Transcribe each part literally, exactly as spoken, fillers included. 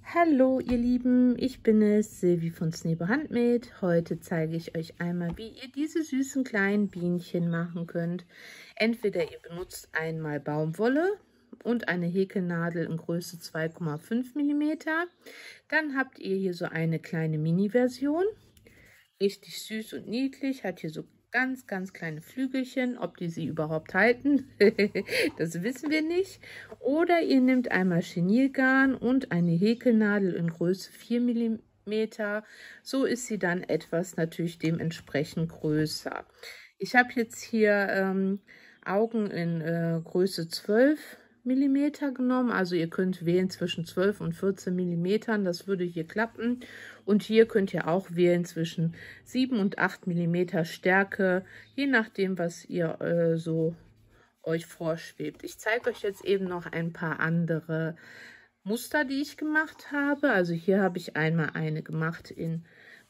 Hallo ihr Lieben, ich bin es, Silvi von Snebo Handmade. Heute zeige ich euch einmal, wie ihr diese süßen kleinen Bienchen machen könnt. Entweder ihr benutzt einmal Baumwolle und eine Häkelnadel in Größe zwei Komma fünf Millimeter. Dann habt ihr hier so eine kleine Mini-Version. Richtig süß und niedlich, hat hier so ganz, ganz kleine Flügelchen. Ob die sie überhaupt halten, das wissen wir nicht. Oder ihr nehmt einmal Chenilgarn und eine Häkelnadel in Größe vier Millimeter. So ist sie dann etwas natürlich dementsprechend größer. Ich habe jetzt hier ähm, Augen in äh, Größe zwölf Millimeter genommen. Also ihr könnt wählen zwischen zwölf und vierzehn Millimeter. Das würde hier klappen. Und hier könnt ihr auch wählen zwischen sieben und acht Millimeter Stärke, je nachdem, was ihr äh, so euch vorschwebt. Ich zeige euch jetzt eben noch ein paar andere Muster, die ich gemacht habe. Also hier habe ich einmal eine gemacht in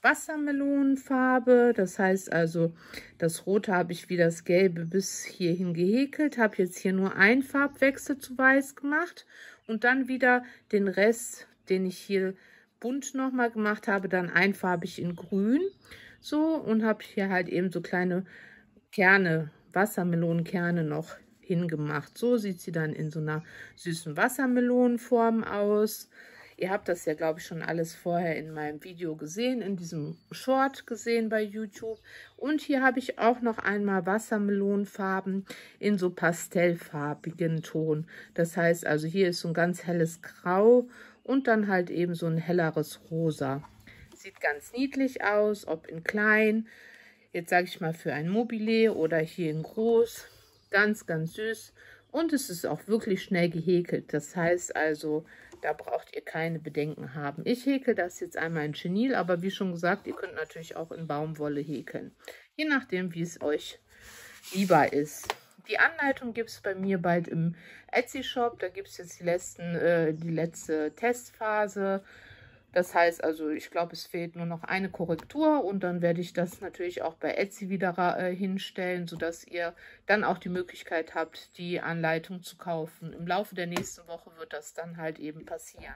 Wassermelonenfarbe. Das heißt also, das Rote habe ich wie das Gelbe bis hierhin gehäkelt. Habe jetzt hier nur einen Farbwechsel zu Weiß gemacht und dann wieder den Rest, den ich hier bunt nochmal gemacht habe, dann einfarbig in Grün. So, und habe hier halt eben so kleine Kerne, Wassermelonenkerne noch hingemacht. So sieht sie dann in so einer süßen Wassermelonenform aus. Ihr habt das ja, glaube ich, schon alles vorher in meinem Video gesehen, in diesem Short gesehen bei YouTube. Und hier habe ich auch noch einmal Wassermelonenfarben in so pastellfarbigen Ton. Das heißt also, hier ist so ein ganz helles Grau und dann halt eben so ein helleres Rosa. Sieht ganz niedlich aus, ob in klein, jetzt sage ich mal für ein Mobile oder hier in groß. Ganz, ganz süß. Und es ist auch wirklich schnell gehäkelt. Das heißt also, da braucht ihr keine Bedenken haben. Ich häkel das jetzt einmal in Chenil, aber wie schon gesagt, ihr könnt natürlich auch in Baumwolle häkeln. Je nachdem, wie es euch lieber ist. Die Anleitung gibt es bei mir bald im Etsy-Shop. Da gibt es jetzt die, letzten, äh, die letzte Testphase. Das heißt also, ich glaube, es fehlt nur noch eine Korrektur und dann werde ich das natürlich auch bei Etsy wieder äh, hinstellen, sodass ihr dann auch die Möglichkeit habt, die Anleitung zu kaufen. Im Laufe der nächsten Woche wird das dann halt eben passieren.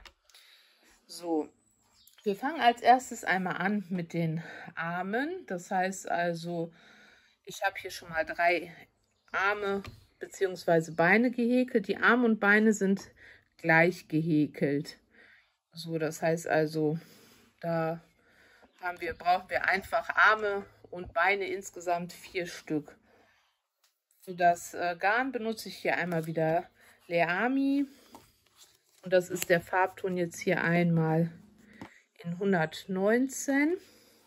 So, wir fangen als erstes einmal an mit den Armen. Das heißt also, ich habe hier schon mal drei Arme bzw. Beine gehäkelt. Die Arme und Beine sind gleich gehäkelt. So, das heißt also, da haben wir, brauchen wir einfach Arme und Beine, insgesamt vier Stück. Für das äh, Garn benutze ich hier einmal wieder Leami. Und das ist der Farbton jetzt hier einmal in hundertneunzehn.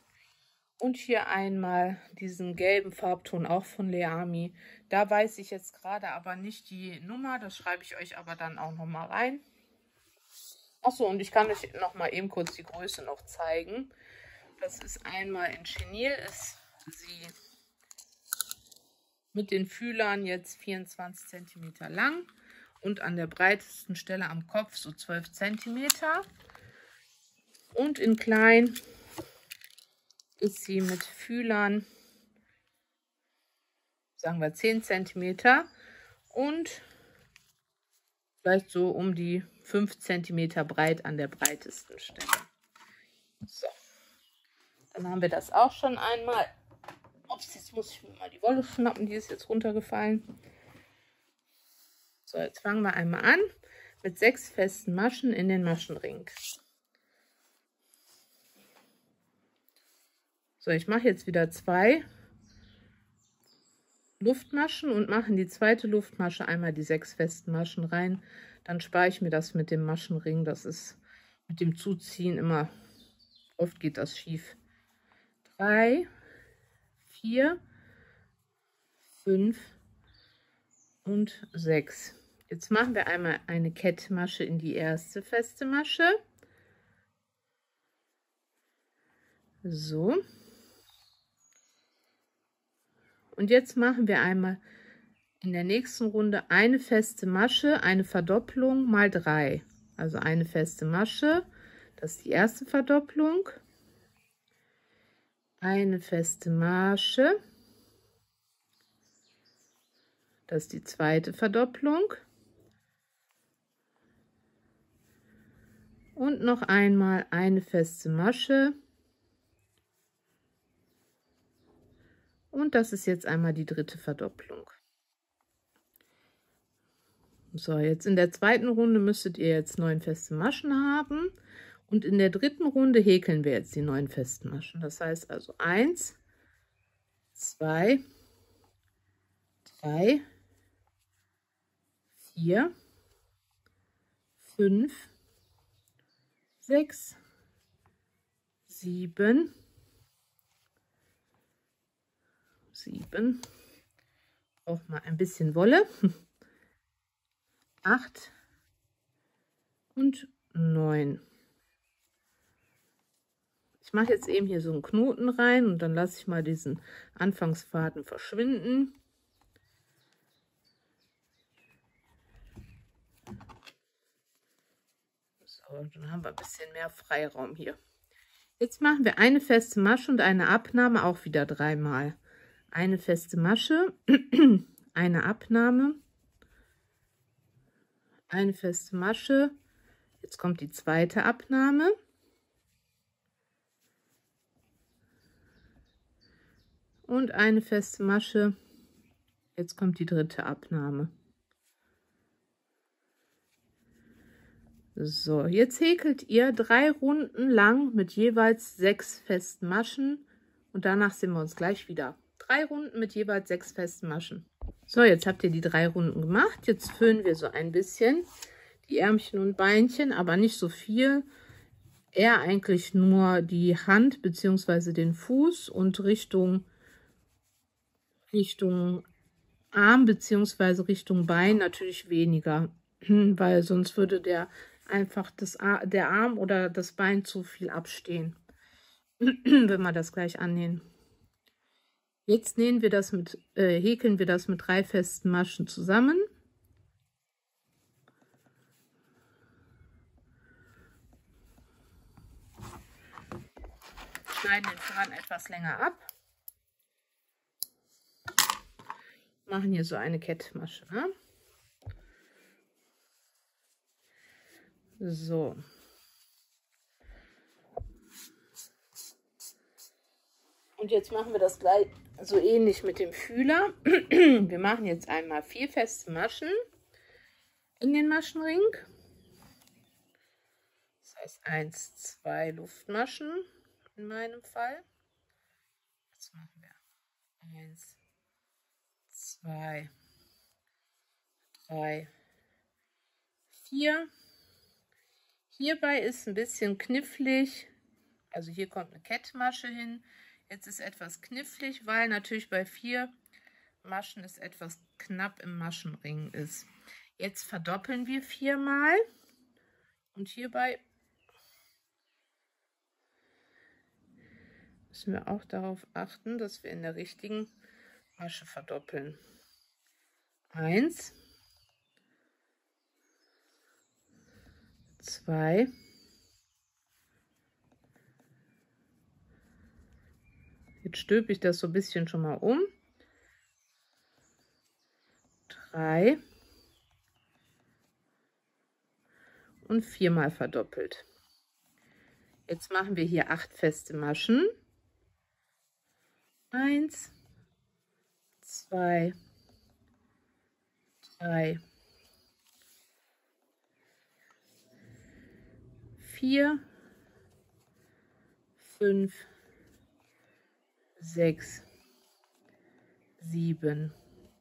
Und hier einmal diesen gelben Farbton auch von Leami. Da weiß ich jetzt gerade aber nicht die Nummer, das schreibe ich euch aber dann auch nochmal rein. Achso, und ich kann euch noch mal eben kurz die Größe noch zeigen. Das ist einmal in Chenil, ist sie mit den Fühlern jetzt vierundzwanzig Zentimeter lang und an der breitesten Stelle am Kopf so zwölf Zentimeter. Und in klein ist sie mit Fühlern, sagen wir zehn Zentimeter und vielleicht so um die fünf Zentimeter breit an der breitesten Stelle. So, dann haben wir das auch schon einmal. Ups, jetzt muss ich mir mal die Wolle schnappen, die ist jetzt runtergefallen. So, jetzt fangen wir einmal an mit sechs festen Maschen in den Maschenring. So, ich mache jetzt wieder zwei Luftmaschen und mache in die zweite Luftmasche einmal die sechs festen Maschen rein. Dann spare ich mir das mit dem Maschenring. Das ist mit dem Zuziehen immer, oft geht das schief. Drei, vier, fünf und sechs. Jetzt machen wir einmal eine Kettmasche in die erste feste Masche. So. Und jetzt machen wir einmal in der nächsten Runde eine feste Masche, eine Verdopplung mal drei. Also eine feste Masche, das ist die erste Verdopplung. Eine feste Masche, das ist die zweite Verdopplung. Und noch einmal eine feste Masche. Und das ist jetzt einmal die dritte Verdopplung. So, jetzt in der zweiten Runde müsstet ihr jetzt neun feste Maschen haben. Und in der dritten Runde häkeln wir jetzt die neun festen Maschen. Das heißt also eins, zwei, drei, vier, fünf, sechs, sieben, sieben, braucht man ein bisschen Wolle, acht und neun. Ich mache jetzt eben hier so einen Knoten rein und dann lasse ich mal diesen Anfangsfaden verschwinden. So, dann haben wir ein bisschen mehr Freiraum hier. Jetzt machen wir eine feste Masche und eine Abnahme auch wieder dreimal. Eine feste Masche, eine Abnahme, eine feste Masche. Jetzt kommt die zweite Abnahme. Und eine feste Masche. Jetzt kommt die dritte Abnahme. So, jetzt häkelt ihr drei Runden lang mit jeweils sechs festen Maschen und danach sehen wir uns gleich wieder. Drei Runden mit jeweils sechs festen Maschen. So, jetzt habt ihr die drei Runden gemacht. Jetzt füllen wir so ein bisschen die Ärmchen und Beinchen, aber nicht so viel. Eher eigentlich nur die Hand bzw. den Fuß und Richtung Richtung Arm bzw. Richtung Bein natürlich weniger, weil sonst würde der einfach das, der Arm oder das Bein zu viel abstehen, wenn wir das gleich annähen. Jetzt nähen wir das mit, äh, häkeln wir das mit drei festen Maschen zusammen. Schneiden den Faden etwas länger ab. Machen hier so eine Kettmasche. Ne? So. Und jetzt machen wir das gleich so ähnlich mit dem Fühler. Wir machen jetzt einmal vier feste Maschen in den Maschenring. Das heißt eins, zwei Luftmaschen in meinem Fall. Jetzt machen wir eins, zwei, drei, vier. Hierbei ist ein bisschen knifflig, also hier kommt eine Kettmasche hin. Jetzt ist etwas knifflig, weil natürlich bei vier Maschen es etwas knapp im Maschenring ist. Jetzt verdoppeln wir viermal und hierbei müssen wir auch darauf achten, dass wir in der richtigen Masche verdoppeln. Eins, zwei, jetzt stülpe ich das so ein bisschen schon mal um. Drei und viermal verdoppelt. Jetzt machen wir hier acht feste Maschen. Eins, zwei, drei, vier, fünf, sechs, sieben,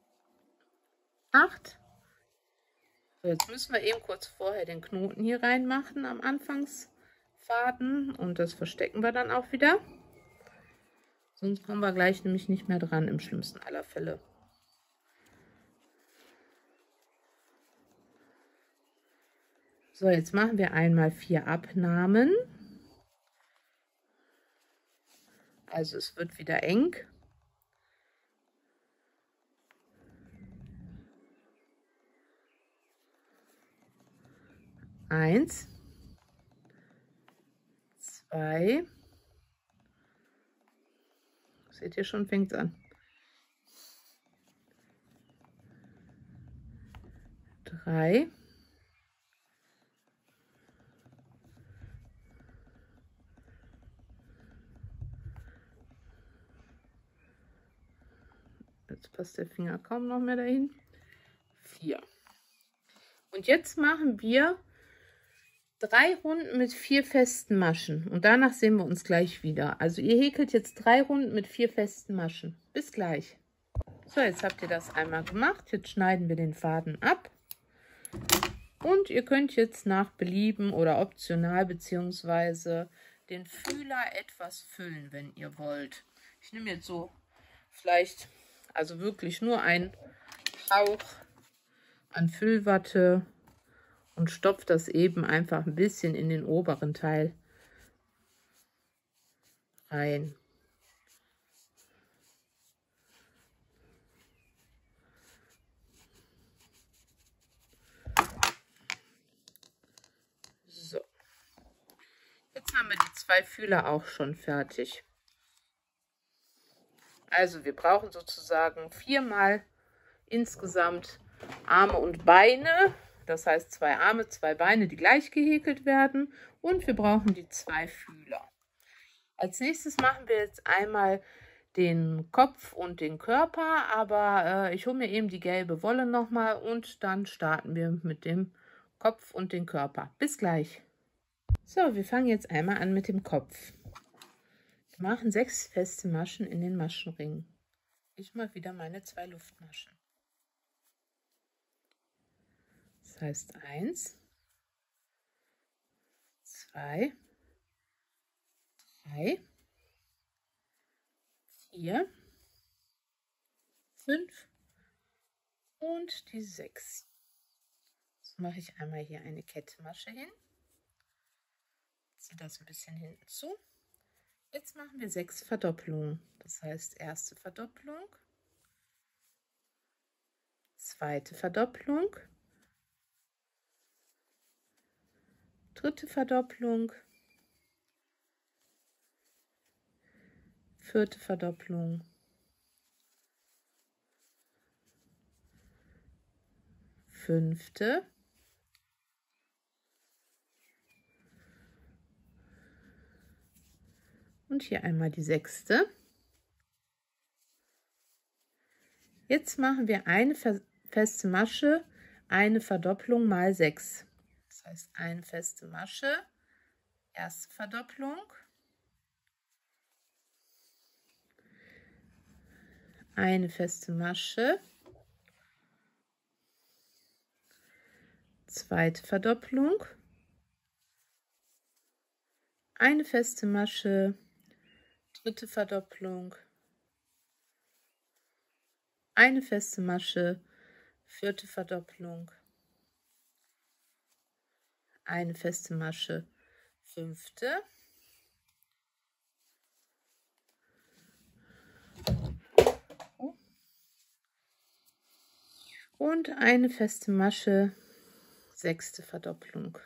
acht. So, jetzt müssen wir eben kurz vorher den Knoten hier reinmachen am Anfangsfaden und das verstecken wir dann auch wieder. Sonst kommen wir gleich nämlich nicht mehr dran, im schlimmsten aller Fälle. So, jetzt machen wir einmal vier Abnahmen. Also es wird wieder eng. Eins, zwei, seht ihr schon, fängt es an. Drei, jetzt passt der Finger kaum noch mehr dahin. vier. Und jetzt machen wir drei Runden mit vier festen Maschen. Und danach sehen wir uns gleich wieder. Also ihr häkelt jetzt drei Runden mit vier festen Maschen. Bis gleich. So, jetzt habt ihr das einmal gemacht. Jetzt schneiden wir den Faden ab. Und ihr könnt jetzt nach Belieben oder optional beziehungsweise den Fühler etwas füllen, wenn ihr wollt. Ich nehme jetzt so vielleicht, also wirklich nur einen Hauch an Füllwatte und stopfe das eben einfach ein bisschen in den oberen Teil rein. So. Jetzt haben wir die zwei Fühler auch schon fertig. Also wir brauchen sozusagen viermal insgesamt Arme und Beine. Das heißt zwei Arme, zwei Beine, die gleich gehäkelt werden. Und wir brauchen die zwei Fühler. Als nächstes machen wir jetzt einmal den Kopf und den Körper. Aber äh, ich hole mir eben die gelbe Wolle nochmal und dann starten wir mit dem Kopf und den Körper. Bis gleich. So, wir fangen jetzt einmal an mit dem Kopf. Wir machen sechs feste Maschen in den Maschenring. Ich mal wieder meine zwei Luftmaschen. Das heißt eins, zwei, drei, vier, fünf und die sechs. Jetzt mache ich einmal hier eine Kettenmasche hin. Ziehe das ein bisschen hinten zu. Jetzt machen wir sechs Verdoppelungen. Das heißt erste Verdopplung, zweite Verdopplung, dritte Verdopplung, vierte Verdopplung, fünfte, und hier einmal die sechste. Jetzt machen wir eine feste Masche, eine Verdopplung mal sechs. Das heißt eine feste Masche, erste Verdopplung, eine feste Masche, zweite Verdopplung, eine feste Masche, dritte Verdopplung, eine feste Masche, vierte Verdopplung, eine feste Masche, fünfte, und eine feste Masche, sechste Verdopplung.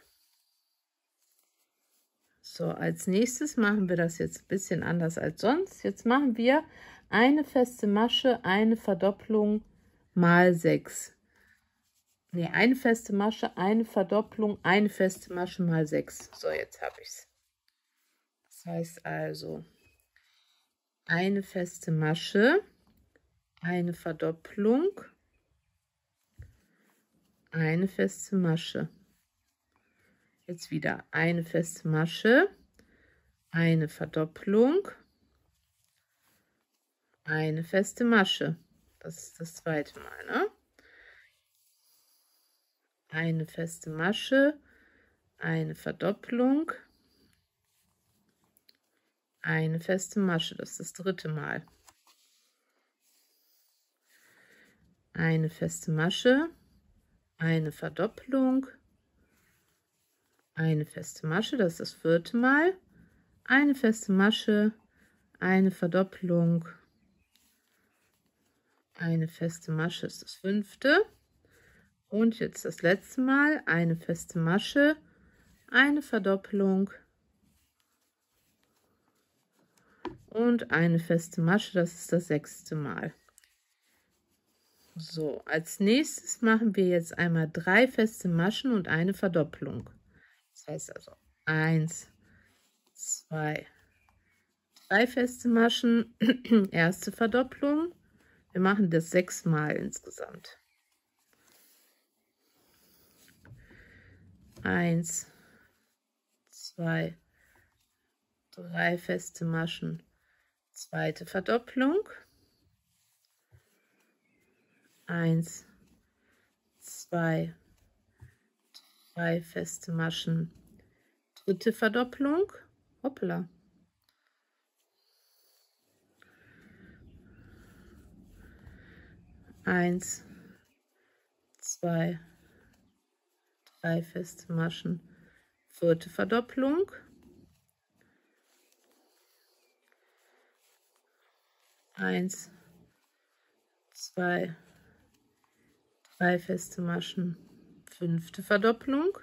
So, als nächstes machen wir das jetzt ein bisschen anders als sonst. Jetzt machen wir eine feste Masche, eine Verdopplung mal sechs. Ne, eine feste Masche, eine Verdopplung, eine feste Masche mal sechs. So, jetzt habe ich es. Das heißt also, eine feste Masche, eine Verdopplung, eine feste Masche. Jetzt wieder eine feste Masche, eine Verdopplung, eine feste Masche. Das ist das zweite Mal, ne? Eine feste Masche, eine Verdopplung, eine feste Masche. Das ist das dritte Mal. Eine feste Masche, eine Verdopplung, eine feste Masche, das ist das vierte Mal, eine feste Masche, eine Verdopplung, eine feste Masche ist das fünfte und jetzt das letzte Mal, eine feste Masche, eine Verdopplung und eine feste Masche, das ist das sechste Mal. So, als nächstes machen wir jetzt einmal drei feste Maschen und eine Verdopplung. Das heißt also eins, zwei, drei feste Maschen, erste Verdopplung, Wir machen das sechsmal insgesamt. Eins, zwei, drei feste Maschen, zweite Verdopplung. Eins, zwei, drei feste Maschen, dritte Verdopplung. Hoppla. Eins, zwei, drei feste Maschen, vierte Verdopplung. Eins, zwei, drei feste Maschen, fünfte Verdopplung.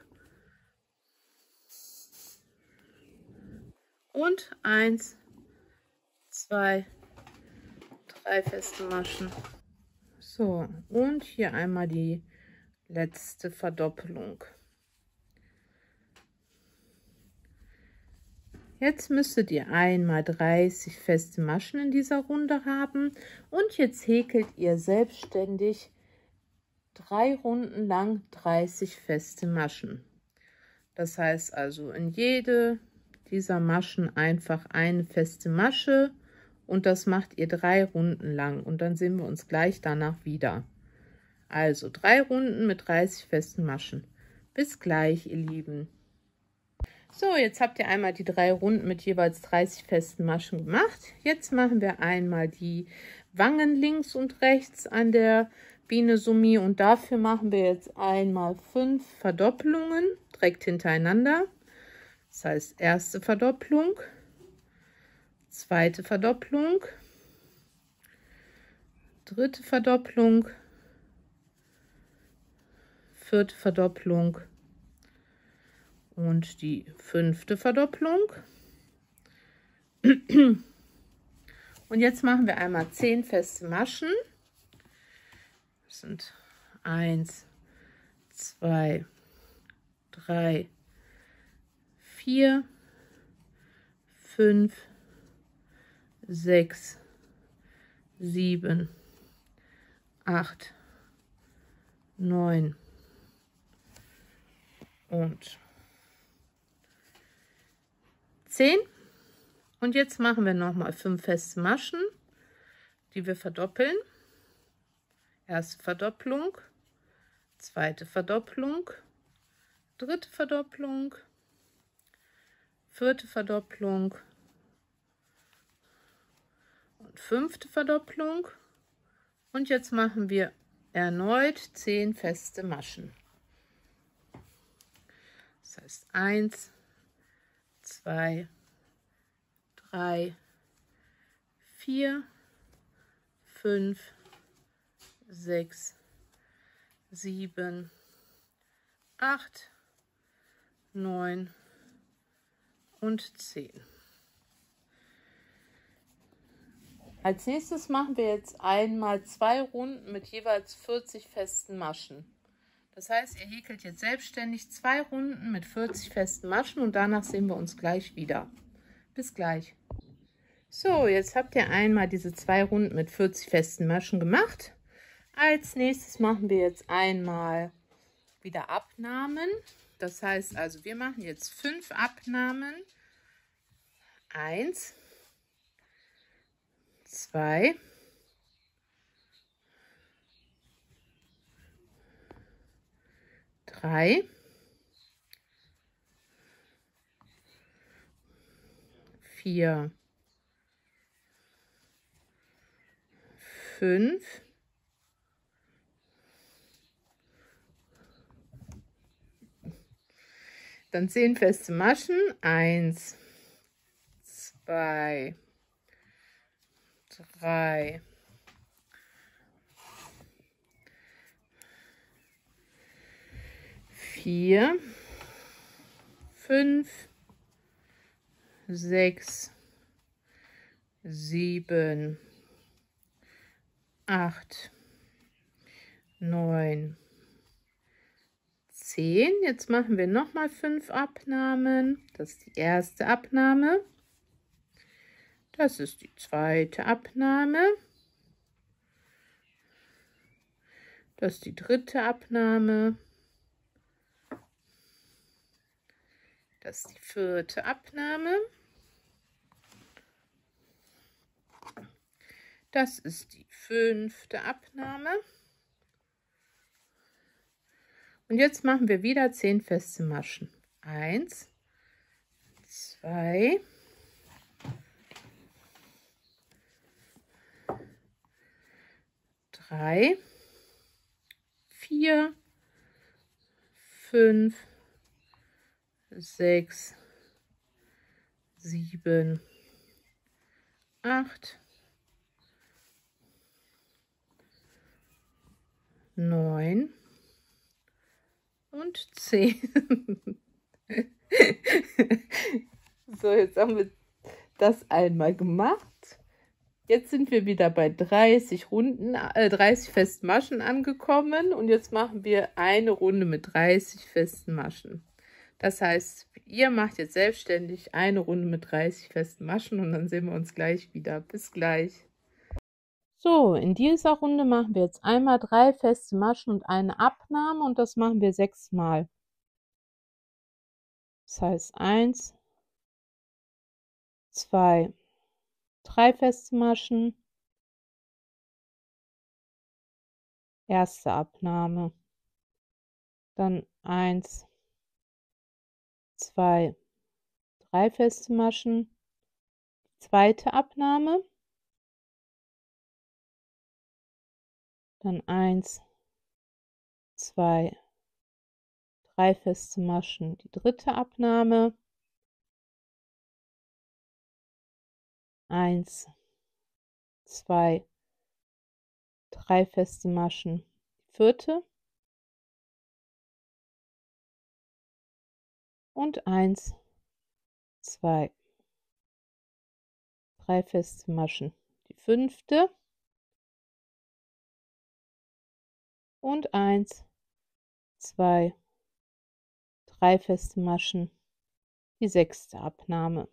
Und eins, zwei, drei feste Maschen. So, und hier einmal die letzte Verdoppelung. Jetzt müsstet ihr einmal dreißig feste Maschen in dieser Runde haben und jetzt häkelt ihr selbstständig drei Runden lang dreißig feste Maschen. Das heißt also in jede dieser Maschen einfach eine feste Masche und das macht ihr drei Runden lang und dann sehen wir uns gleich danach wieder. Also drei Runden mit dreißig festen Maschen. Bis gleich, ihr Lieben. So, jetzt habt ihr einmal die drei Runden mit jeweils dreißig festen Maschen gemacht. Jetzt machen wir einmal die Wangen links und rechts an der Biene Summi und dafür machen wir jetzt einmal fünf Verdoppelungen direkt hintereinander. Das heißt, erste Verdopplung, zweite Verdopplung, dritte Verdopplung, vierte Verdopplung und die fünfte Verdopplung. Und jetzt machen wir einmal zehn feste Maschen. Das sind eins, zwei, drei, vier, fünf, sechs, sieben, acht, neun und zehn. Und jetzt machen wir noch mal fünf feste Maschen, die wir verdoppeln. Erste Verdopplung, zweite Verdopplung, dritte Verdopplung, vierte Verdopplung und fünfte Verdopplung. Und jetzt machen wir erneut zehn feste Maschen. Das heißt eins, zwei, drei, vier, fünf, sechs, sieben, acht, neun und zehn. Als nächstes machen wir jetzt einmal zwei Runden mit jeweils vierzig festen Maschen. Das heißt, ihr häkelt jetzt selbstständig zwei Runden mit vierzig festen Maschen und danach sehen wir uns gleich wieder. Bis gleich. So, jetzt habt ihr einmal diese zwei Runden mit vierzig festen Maschen gemacht. Als nächstes machen wir jetzt einmal wieder Abnahmen. Das heißt also, wir machen jetzt fünf Abnahmen. Eins, zwei, drei, vier, fünf, dann zehn feste Maschen. Eins, zwei, drei, vier, fünf, sechs, sieben, acht, neun, zehn. Jetzt machen wir noch mal fünf Abnahmen. Das ist die erste Abnahme. Das ist die zweite Abnahme. Das ist die dritte Abnahme. Das ist die vierte Abnahme. Das ist die fünfte Abnahme. Und jetzt machen wir wieder zehn feste Maschen. Eins, zwei, drei, vier, fünf, sechs, sieben, acht, neun und zehn. So, jetzt haben wir das einmal gemacht. Jetzt sind wir wieder bei dreißig Runden, äh, dreißig festen Maschen angekommen und jetzt machen wir eine Runde mit dreißig festen Maschen. Das heißt, ihr macht jetzt selbstständig eine Runde mit dreißig festen Maschen und dann sehen wir uns gleich wieder. Bis gleich. So, in dieser Runde machen wir jetzt einmal drei feste Maschen und eine Abnahme und das machen wir sechsmal. Das heißt eins, zwei, drei feste Maschen, erste Abnahme, dann eins, zwei, drei feste Maschen, zweite Abnahme, dann eins, zwei, drei feste Maschen, die dritte Abnahme, eins, zwei, drei feste Maschen, die vierte und eins, zwei, drei feste Maschen, die fünfte und eins, zwei, drei feste Maschen, die sechste Abnahme.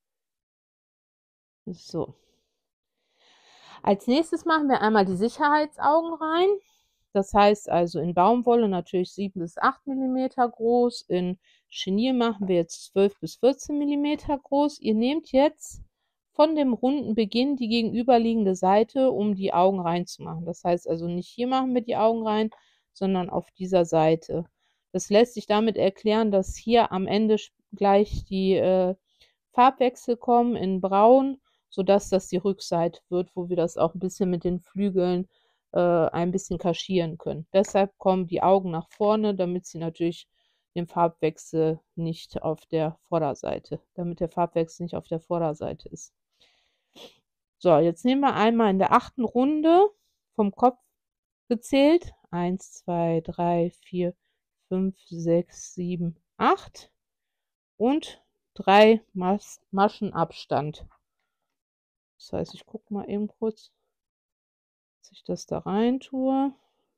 So. Als nächstes machen wir einmal die Sicherheitsaugen rein. Das heißt also in Baumwolle natürlich sieben bis acht Millimeter groß. In Chenille machen wir jetzt zwölf bis vierzehn Millimeter groß. Ihr nehmt jetzt von dem runden Beginn die gegenüberliegende Seite, um die Augen reinzumachen. Das heißt also nicht hier machen wir die Augen rein, sondern auf dieser Seite. Das lässt sich damit erklären, dass hier am Ende gleich die äh, Farbwechsel kommen in Braun, sodass das die Rückseite wird, wo wir das auch ein bisschen mit den Flügeln äh, ein bisschen kaschieren können. Deshalb kommen die Augen nach vorne, damit sie natürlich den Farbwechsel nicht auf der Vorderseite, damit der Farbwechsel nicht auf der Vorderseite ist. So, jetzt nehmen wir einmal in der achten Runde vom Kopf gezählt. eins, zwei, drei, vier, fünf, sechs, sieben, acht und drei Mas Maschen Abstand. Das heißt, ich gucke mal eben kurz, dass ich das da rein tue.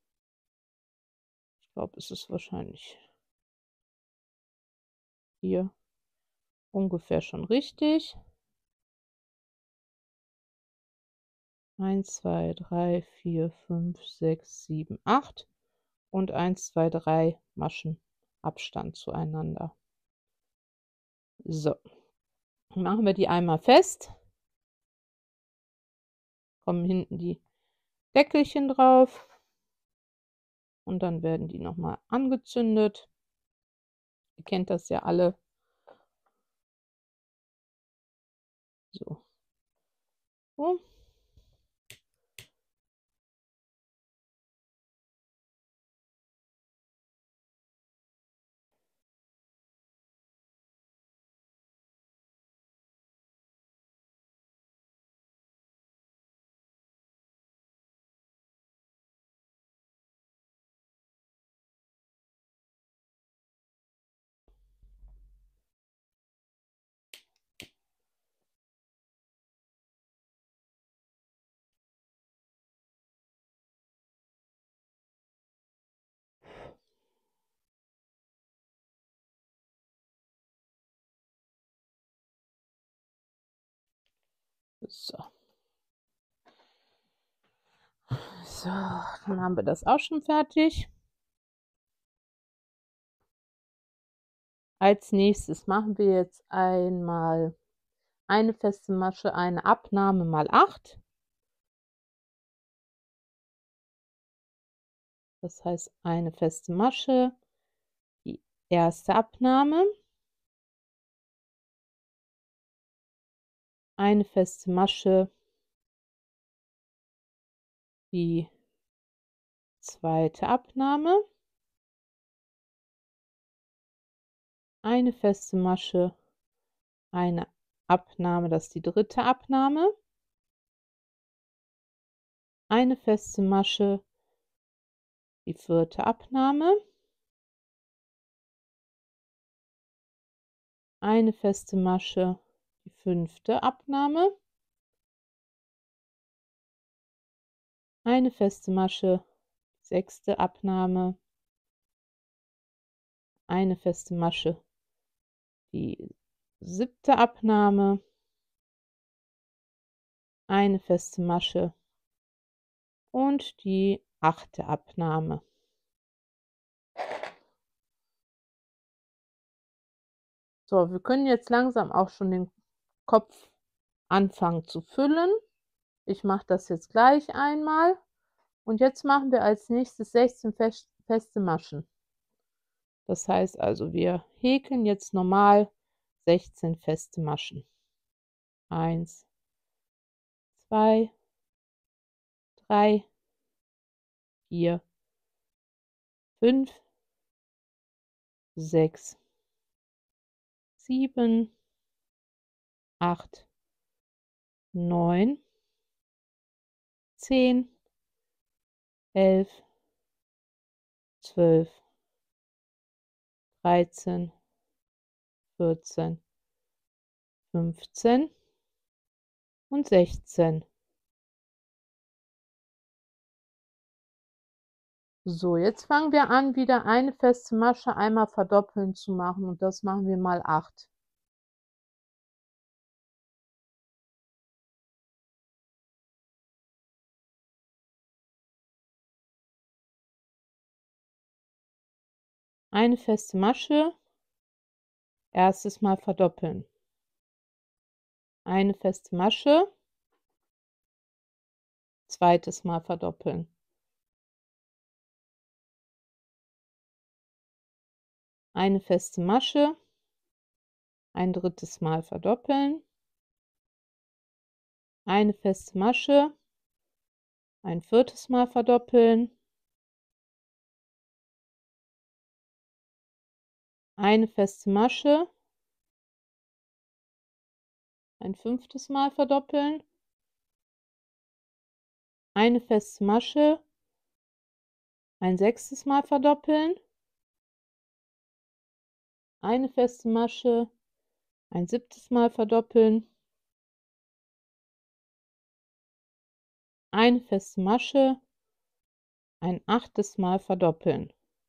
Ich glaube, es ist wahrscheinlich hier ungefähr schon richtig. eins, zwei, drei, vier, fünf, sechs, sieben, acht und eins, zwei, drei Maschen Abstand zueinander. So, dann machen wir die einmal fest. Kommen hinten die Deckelchen drauf und dann werden die nochmal angezündet. Ihr kennt das ja alle. So. So. So. So, dann haben wir das auch schon fertig. Als nächstes machen wir jetzt einmal eine feste Masche, eine Abnahme mal acht. Das heißt, eine feste Masche, die erste Abnahme, eine feste Masche, die zweite Abnahme, eine feste Masche, eine Abnahme, das ist die dritte Abnahme, eine feste Masche, die vierte Abnahme, eine feste Masche, die fünfte Abnahme, eine feste Masche, die sechste Abnahme, eine feste Masche, die siebte Abnahme, eine feste Masche und die achte Abnahme. So, wir können jetzt langsam auch schon den Kopf anfangen zu füllen. Ich mache das jetzt gleich einmal und jetzt machen wir als nächstes sechzehn fest, feste Maschen. Das heißt also, wir häkeln jetzt normal sechzehn feste Maschen. eins, zwei, drei, vier, fünf, sechs, sieben, acht, neun, zehn, elf, zwölf, dreizehn, vierzehn, fünfzehn und sechzehn. So, jetzt fangen wir an, wieder eine feste Masche einmal verdoppeln zu machen und das machen wir mal acht. Eine feste Masche, erstes Mal verdoppeln. Eine feste Masche, zweites Mal verdoppeln. Eine feste Masche, ein drittes Mal verdoppeln. Eine feste Masche, ein viertes Mal verdoppeln. Eine feste Masche, ein fünftes Mal verdoppeln. Eine feste Masche, ein sechstes Mal verdoppeln. Eine feste Masche, ein siebtes Mal verdoppeln. Eine feste Masche, ein achtes Mal verdoppeln.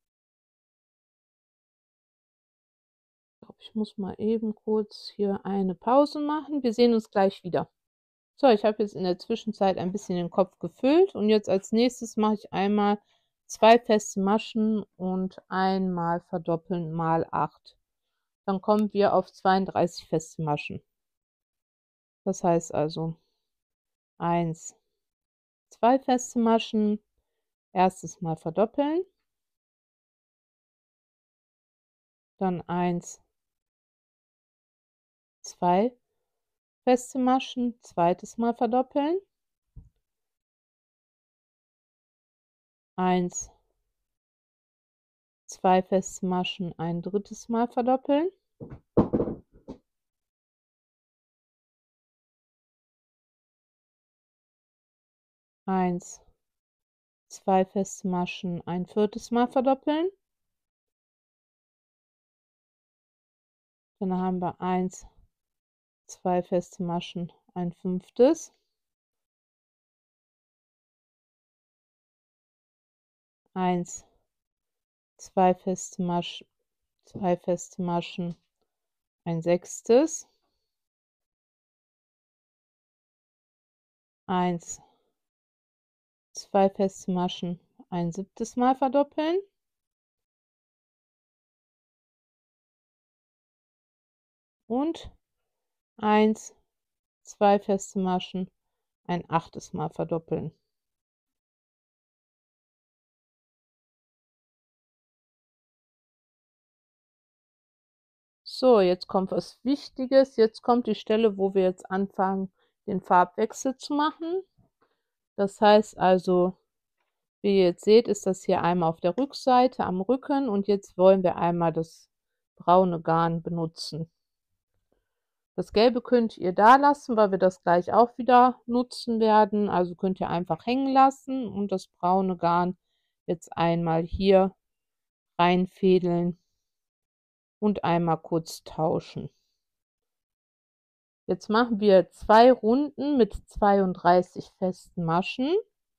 Ich muss mal eben kurz hier eine Pause machen. Wir sehen uns gleich wieder. So, ich habe jetzt in der Zwischenzeit ein bisschen den Kopf gefüllt und jetzt als nächstes mache ich einmal zwei feste Maschen und einmal verdoppeln mal acht. Dann kommen wir auf zweiunddreißig feste Maschen. Das heißt also eins, zwei feste Maschen, erstes Mal verdoppeln, dann eins, zwei feste Maschen, zweites Mal verdoppeln, eins, zwei feste Maschen, ein drittes Mal verdoppeln, eins, zwei feste Maschen, ein viertes Mal verdoppeln, dann haben wir eins, zwei feste Maschen, ein fünftes, eins, zwei feste Maschen, zwei feste Maschen, ein sechstes, eins, zwei feste Maschen ein siebtes Mal verdoppeln. Und eins, zwei feste Maschen ein achtes Mal verdoppeln. So, jetzt kommt was Wichtiges. Jetzt kommt die Stelle, wo wir jetzt anfangen, den Farbwechsel zu machen. Das heißt also, wie ihr jetzt seht, ist das hier einmal auf der Rückseite am Rücken und jetzt wollen wir einmal das braune Garn benutzen. Das Gelbe könnt ihr da lassen, weil wir das gleich auch wieder nutzen werden. Also könnt ihr einfach hängen lassen und das braune Garn jetzt einmal hier reinfädeln und einmal kurz tauschen. Jetzt machen wir zwei Runden mit zweiunddreißig festen Maschen.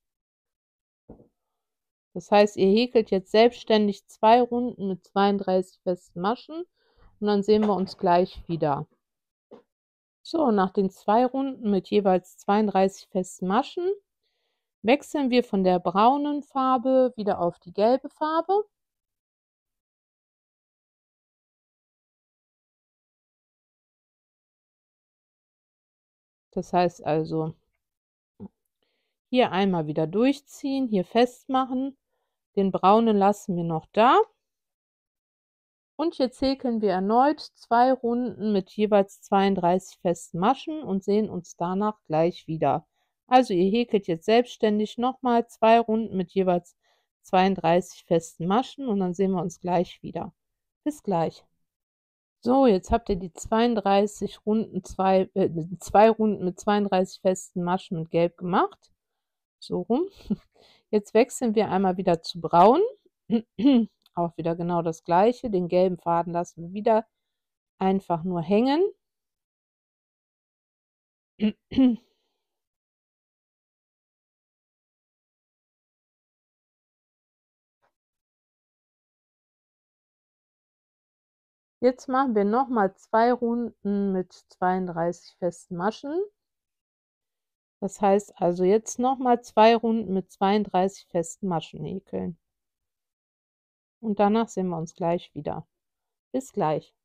Das heißt, ihr häkelt jetzt selbstständig zwei Runden mit zweiunddreißig festen Maschen und dann sehen wir uns gleich wieder. So, nach den zwei Runden mit jeweils zweiunddreißig festen Maschen wechseln wir von der braunen Farbe wieder auf die gelbe Farbe. Das heißt also, hier einmal wieder durchziehen, hier festmachen. Den braunen lassen wir noch da. Und jetzt häkeln wir erneut zwei Runden mit jeweils zweiunddreißig festen Maschen und sehen uns danach gleich wieder. Also ihr häkelt jetzt selbstständig nochmal zwei Runden mit jeweils zweiunddreißig festen Maschen und dann sehen wir uns gleich wieder. Bis gleich. So, jetzt habt ihr die zweiunddreißig Runden, zwei, äh, zwei Runden mit zweiunddreißig festen Maschen mit Gelb gemacht. So rum. Jetzt wechseln wir einmal wieder zu Braun. Auch wieder genau das gleiche. Den gelben Faden lassen wir wieder einfach nur hängen. Jetzt machen wir nochmal zwei Runden mit zweiunddreißig festen Maschen. Das heißt also jetzt nochmal zwei Runden mit zweiunddreißig festen Maschen häkeln. Und danach sehen wir uns gleich wieder. Bis gleich.